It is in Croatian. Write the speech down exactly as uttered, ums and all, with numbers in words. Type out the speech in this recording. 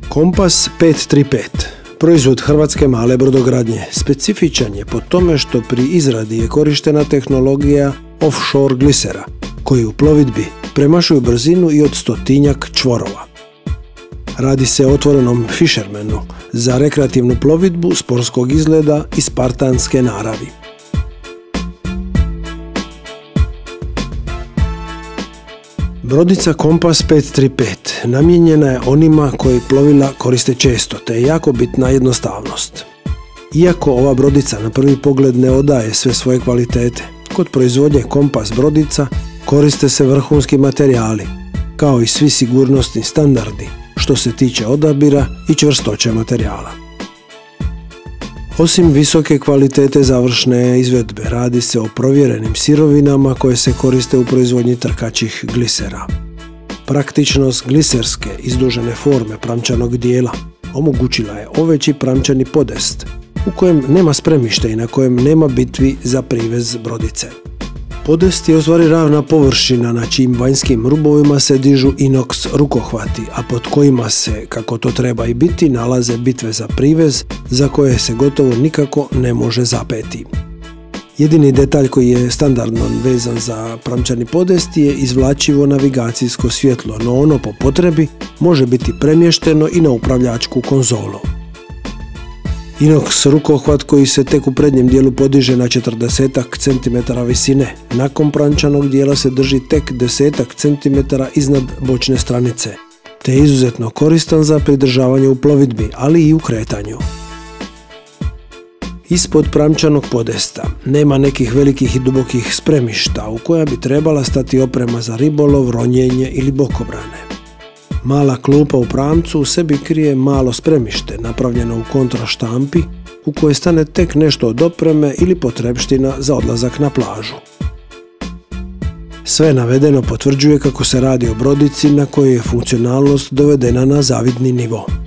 Kompas pet tri pet, proizvod hrvatske male brodogradnje, specifičan je po tome što pri izradi je korištena tehnologija offshore glisera, koji u plovidbi premašuju brzinu i od stotinjak čvorova. Radi se o otvorenom fishermanu za rekreativnu plovidbu sportskog izgleda i spartanske naravi. Brodica Kompas pet tri pet namijenjena je onima koji plovila koriste često, te je jako bitna jednostavnost. Iako ova brodica na prvi pogled ne odaje sve svoje kvalitete, kod proizvodnje kompas brodica koriste se vrhunski materijali, kao i svi sigurnosni standardi što se tiče odabira i čvrstoće materijala. Osim visoke kvalitete završne izvedbe, radi se o provjerenim sirovinama koje se koriste u proizvodnji trkaćih glisera. Praktičnost gliserske izdužene forme pramčanog dijela omogućila je oveći pramčani podest u kojem nema spremišta i na kojem nema bitvi za privez brodice. Podest je ustvari ravna površina na čijim vanjskim rubovima se dižu inoks rukohvati, a pod kojima se, kako to treba i biti, nalaze bitve za privez za koje se gotovo nikako ne može zapeti. Jedini detalj koji je standardno vezan za pramčani podest je izvlačivo navigacijsko svjetlo, no ono po potrebi može biti premješteno i na upravljačku konzolu. Inoks rukohvat koji se tek u prednjem dijelu podiže na četrdesetak centimetara visine, nakon pramčanog dijela se drži tek desetak centimetara iznad bočne stranice, te je izuzetno koristan za pridržavanje u plovidbi, ali i u kretanju. Ispod pramčanog podesta nema nekih velikih i dubokih spremišta u koja bi trebala stati oprema za ribolov, ronjenje ili bokobrane. Mala klupa u pramcu u sebi krije malo spremište napravljeno u kontraštampi u kojoj stane tek nešto od opreme ili potrepština za odlazak na plažu. Sve navedeno potvrđuje kako se radi o brodici na kojoj je funkcionalnost dovedena na zavidni nivo.